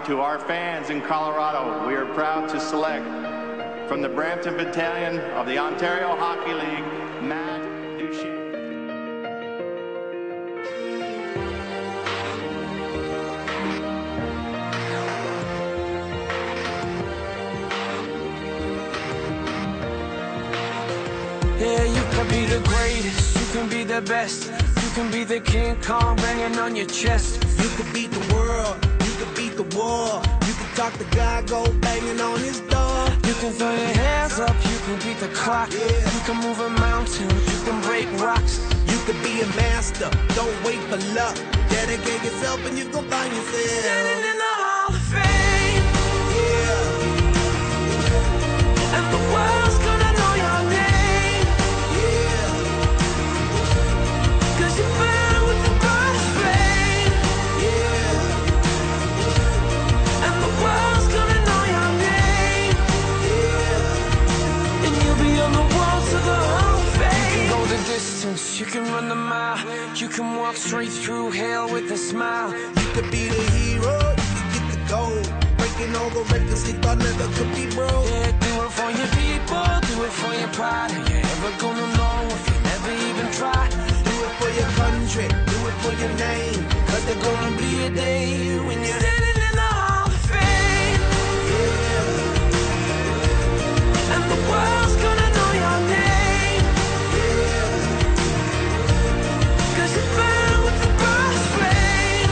to our fans in Colorado, we are proud to select from the Brampton Battalion of the Ontario Hockey League, Matt Duchene. Yeah, you can be the greatest, you can be the best, you can be the King Kong banging on your chest. You can beat the world, you can beat the war, you can talk to God, go banging on his door. You can throw your hands up, you can beat the clock, you can move a mountain, you can break rocks. You can be a master, don't wait for luck. Dedicate yourself and you gon' find yourself Standing in the Hall of Fame, yeah. and the world's gonna know your name, Yeah, 'cause you burn with the birth flame, yeah, and the world's gonna know your name, yeah. and you'll be on the walls of the Hall of Fame. You can go the distance, you can run the mile, you can walk straight through hell with a smile. You could be the hero, you could get the gold, breaking all the records they thought never could be broke. Yeah, do it for your people, do it for your pride. Are you ever gonna know if you never even try? Do it for your country, do it for your name, 'cause there's gonna be a day when you're Standing in the Hall of Fame, and the world's gonna know your name, 'cause you burn with the birth flame,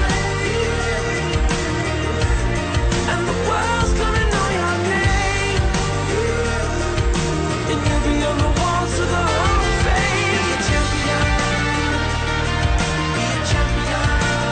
and the world's gonna know your name, and you'll be on the walls of the Hall of Fame. Be a champion, be a champion,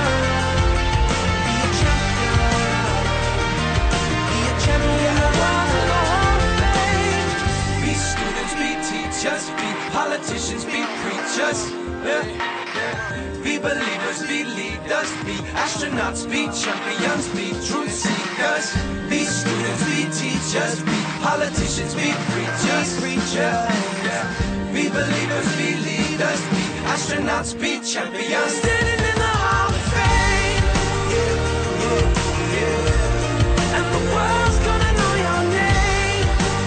be a champion, be a champion. The walls of the Hall of Fame. Be students, be teachers, be politicians, be preachers. Yeah. Be believers, be leaders, be astronauts, be champions, be truth seekers. Be students, be teachers, be politicians, be preachers, yeah. Be believers, be leaders, be astronauts, be champions. Standing in the Hall of Fame, and the world's gonna know your name,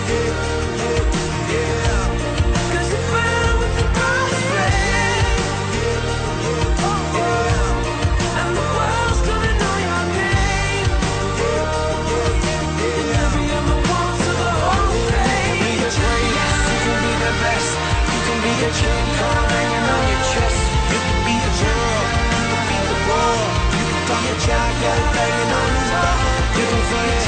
'cause you burn with the birth flame, and the world's gonna know your name, and you'll be on the walls of the Hall of Fame. You can be the greatest, you can be the best, you can be the King Kong hanging on your chest. You can be the world, you can be the war, you can be a child, go banging on his door. You can throw your